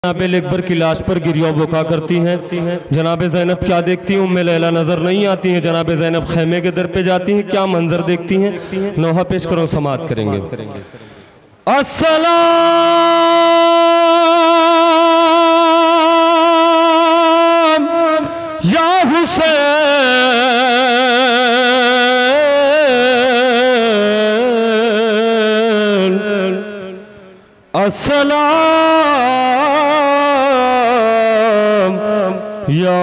जनाब अकबर की लाश पर गिरिया बुका करती हैं। जनाब ज़ैनब क्या देखती हैं? उम्मे लैला नजर नहीं आती हैं। जनाब ज़ैनब खैमे के दर पे जाती हैं, क्या मंजर देखती हैं? नोहा पेश करो, समात करेंगे। अस्सलाम या हुसैन, अस्सलाम या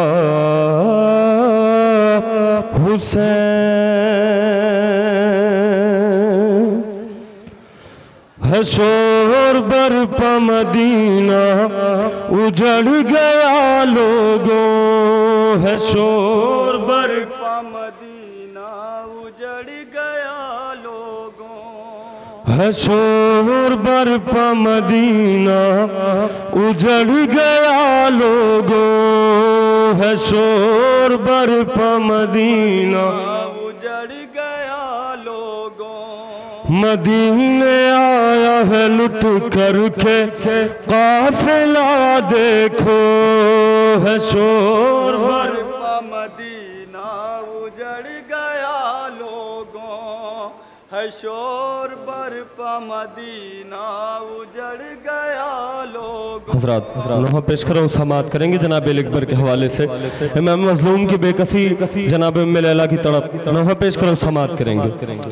हुसैन। है शोर बरपा मदीना उजड़ गया लोगों, है शोर बरपा मदीना उजड़ गया लोगों, है शोर बरपा मदीना उजड़ गया लोगों, है शोर बरपा मदीना उजड़ गया लोगों। मदीने आया है लुट करके काफिला देखो, है शोर बरपा मदीना उजड़ गया लोगों, है शोर बरपा मदीना उजड़ गया लोग। हज़रात नोहा पेश करो, समात करेंगे जनाब अकबर के हवाले से। इमाम मज़लूम की बेकसी, जनाब उम्मे लैला की तड़प, नोहा पेश करो, समात करेंगे।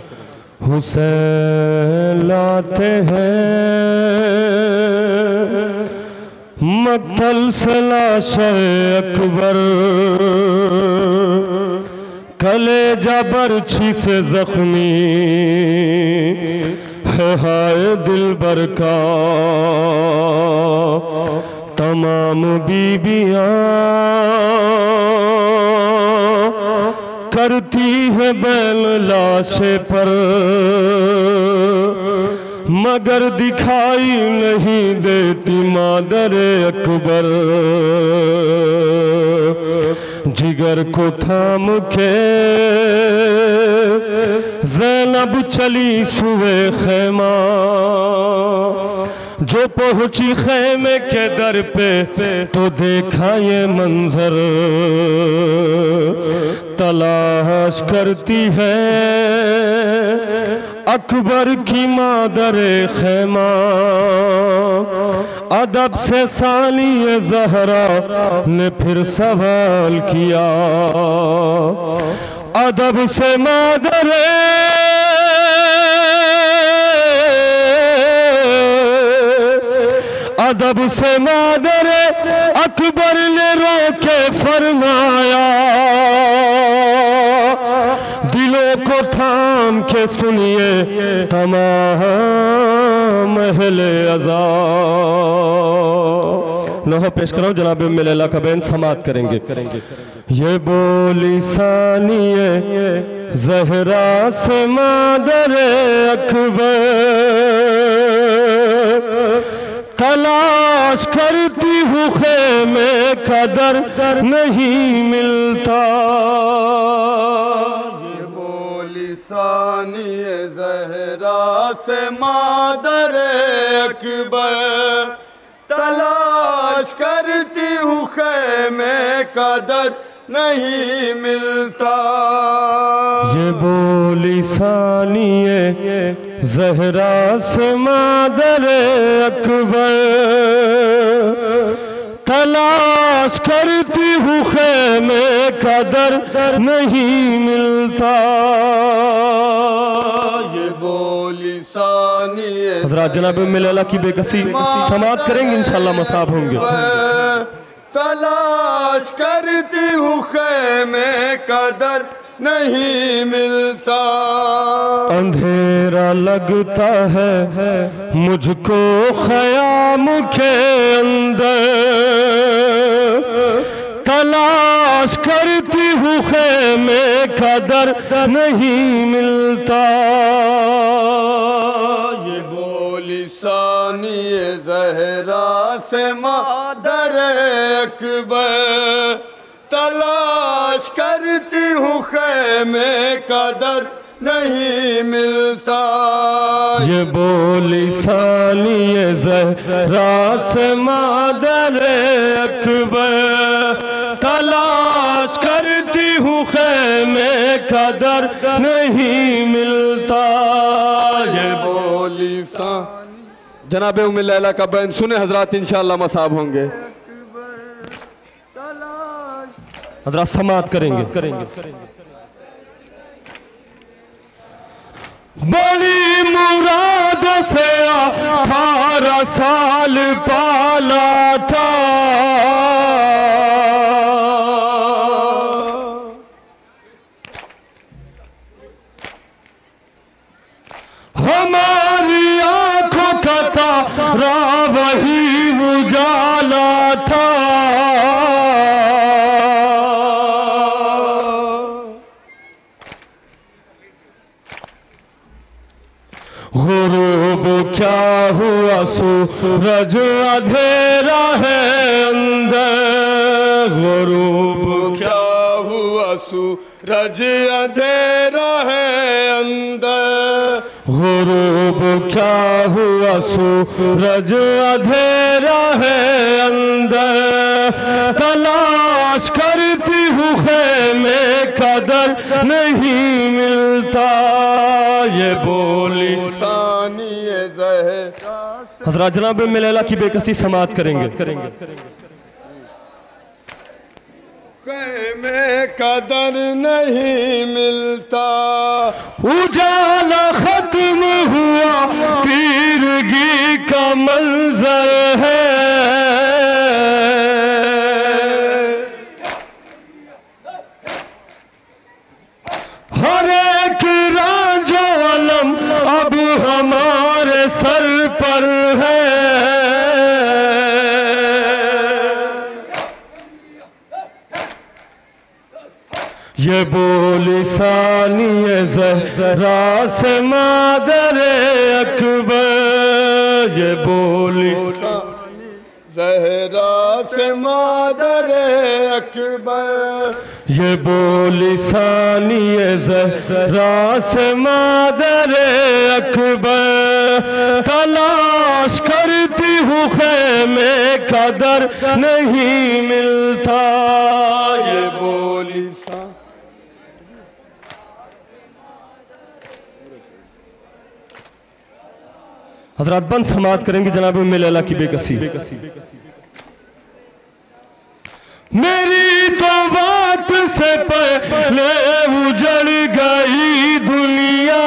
हुसैन लाते हैं मक्तल से लाशे अकबर, कलेजा बरछी से जख्मी है हाय दिलबर का। तमाम बीबियां करती है बैल लाशे पर, मगर दिखाई नहीं देती मादरे अकबर। जिगर को थाम के ज़ैनब चली सुए खैमा, जो पहुंची खैमे के दर पे तो देखा ये मंजर। तलाश करती है अकबर की मादरे खैमा, अदब से सानिए ज़हरा ने फिर सवाल किया। अदब से मादरे अदब से मादरे अकबर ने रोके फरमाया, दिलों को थाम के सुनिए तमाम अहले अज़ा। नोहा पेश करो, जनाब उम्मे लैला का बैन समात करेंगे। ये बोली सानिए ज़हरा से मादरे अकबर, तलाश करती हूँ खेमे का दर नहीं मिलता। ये बोली सानिए ज़हरा से मादरे अकबर, तलाश करती हूँ खेमे का दर नहीं मिलता। ये बोली सानिए ज़हरा से मादरे अकबर, तलाश करती हूँ खेमे का दर नहीं मिलता। ये बोली सानिए हज़रात जनाब उम्मे लैला की बेकसी समात करेंगे, इंशाअल्लाह मसाब होंगे। तलाश करती हूँ खेमे का दर नहीं मिलता। अंधेरा लगता है मुझको ख़याम के अंदर, तलाश करती हूँ खेमे का दर नहीं मिलता। ये बोली सानिए ज़हरा से मादरे अकबर, तलाश करती हूँ खेमे का दर नहीं मिलता। ये बोली सानिए ज़हरा से मादर अकबर, तलाश करती हूँ खैमे का दर नहीं मिलता। ये बोली सा जनाब उम्मे लैला का बयान सुने हजरात, इंशाअल्लाह मसाब होंगे। हजरात समात करेंगे। बड़ी मुरादों से 18 साल पाला था, हमारी आंखों का तारा वही उजाला था। गुरूब क्या हुआ सूरज अंधेरा है अंदर, गुरूब क्या हुआ सूरज अंधेरा है अंदर, गुरूब क्या हुआ सूरज अंधेरा है अंदर, तलाश करती हूँ खैमे का दर नहीं मिलता। ये बोली सानिए ज़हरा हज़रात जनाब उम्मे लैला की बेकसी समात करेंगे। खैमे का दर नहीं मिलता, उजाला खत्म हुआ तीरगी का मंजर है, हर एक रांझो अलम अब हमारे सर पर है। ये बोली सानिए ज़हरा से मादर अकबर, ये बोली ज़हरा से मादर अकबर, ये बोली सानिए ज़हरा से मादर अकबर, तलाश करती हूँ खैमे का दर नहीं मिलता। ये बोली हजरात बंद समात करेंगे जनाब उम्मे लैला की बेकसी। मेरी तो बात से पहले उजड़ गई दुनिया,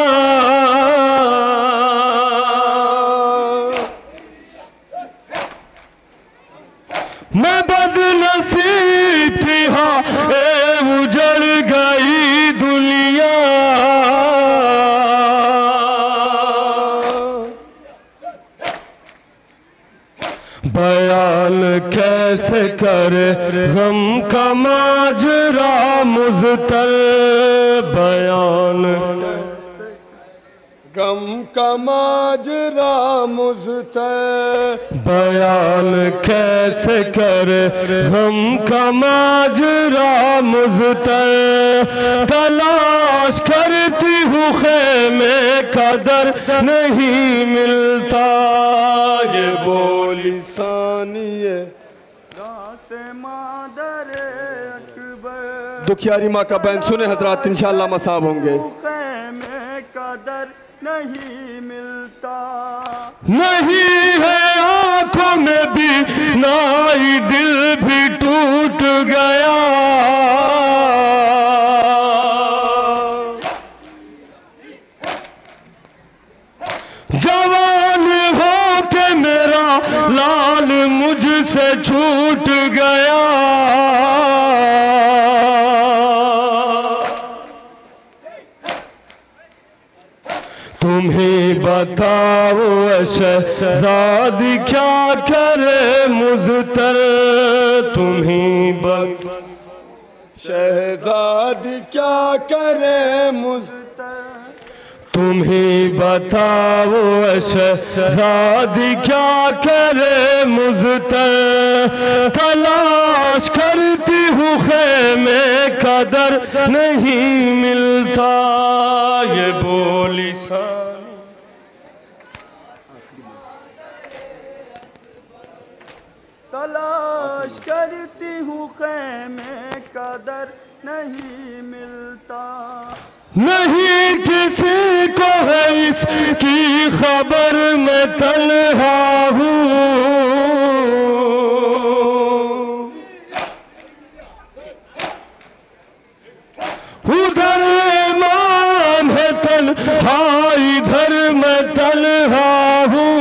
मैं बदनसीब थी हाँ उजड़ गई दुनिया, बयान कैसे करे गम का माजरा मुज़तर, बयान गम का माजरा मुज़तर, बयान कैसे करे गम का माजरा मुज़तर, तलाश करती हूँ खैमे का दर नहीं मिलता। ये बोली सानिए से मादर अकबर, दुखियारी माँ का बयान सुने हजरात, इंशाअल्लाह मसाब होंगे। खैमे का दर नहीं मिलता, नहीं है आंखों में भी नाई, दिल भी टूट गया, जवान हो के मेरा लाल मुझसे छूट गया, तुम्हें बताओ शहज़ादी क्या करे मुज़तर, तुम्हें शहज़ादी क्या करे मुझतर, तुम्हें बताओ शहज़ादी क्या करे मुज़तर, तलाश करती हूँ खैमे का दर नहीं मिलता। ये ये बोली सानी। तलाश करती हूँ ख़ैमे का दर नहीं मिलता, नहीं किसी को है इसकी खबर, मैं तन्हा हूँ। उधर इमाम है तन्हा, इधर मैं तन्हा हूँ।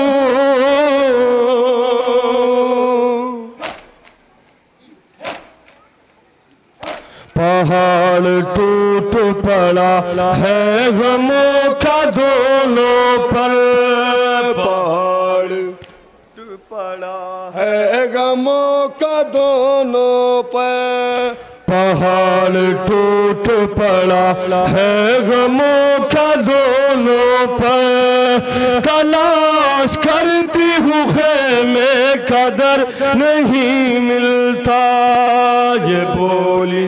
पहाड़ टूट पड़ा है गमों का दोनों पर, पहाड़ टूट पड़ा है गमों का दोनों पर, पहाड़ टूट पड़ा है गमों का दोनों पर। तलाश करती हूँ ख़ैमे का दर नहीं मिलता, ये बोली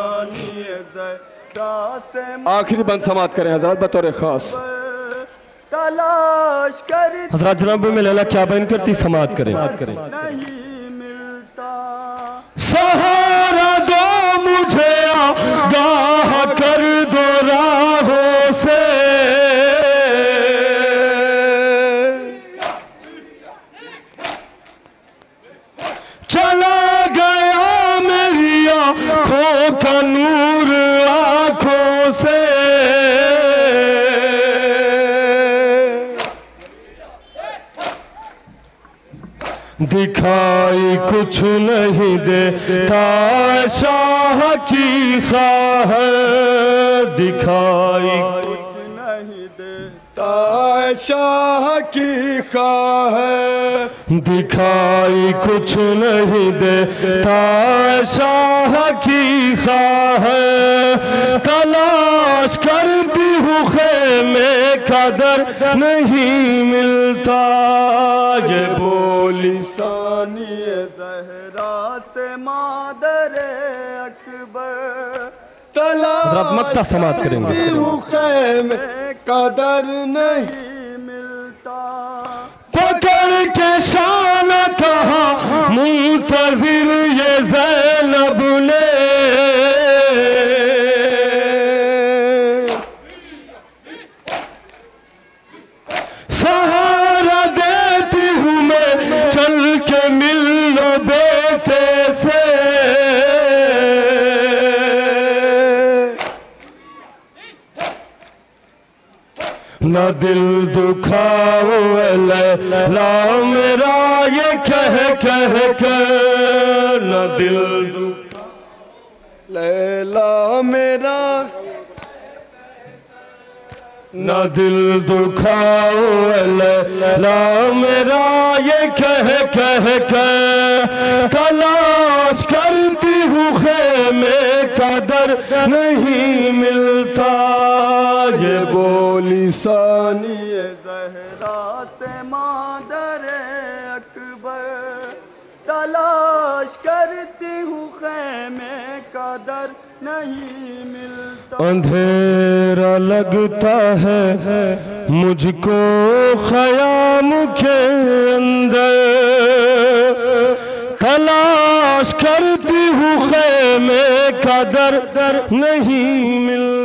आखिरी बंद समाप्त करें हजरत बतौर खास। तलाश कर हजरत जनाब में लैला क्या बयान करती, समाप्त करें। नहीं मिलता, सहारा दो मुझे, आगाह कर दो राहों से। चला गया मेरी आँखों का नूर आँखों से। दिखाई कुछ नहीं देता शाह की ख्वाह, दिखाई कुछ नहीं देता शाह की ख्वाह, दिखाई कुछ नहीं देता शाह की ख्वाह। तलाश करती हूँ ख़ैमे का दर नहीं मिलता, ये बोली सानी ज़हरा से मादर अकबर। तलाश मक्ता समाप्त करेंगे। ख़ैमे का दर नहीं मिलता, पकड़ के शान कहा मुंतज़िर ये ज़ैनब ने। सहारा देती हूँ मैं, चल के मिल लो बेटे से। न दिल दुखाओ लैला मेरा ये कह कर, न दिल दुखाओ लैला मेरा, न दिल दुखाओ लैला मेरा ये कह कर। तलाश करती हूँ ख़ैमे का दर नहीं मिलता, ये बोली सानी ज़हरा से मादर अकबर। तलाश करती हूँ ख़ैमे का दर नहीं मिलता, अंधेरा लगता है मुझको ख़याम के अंदर। तलाश करती हूँ ख़ैमे का दर नहीं मिलता।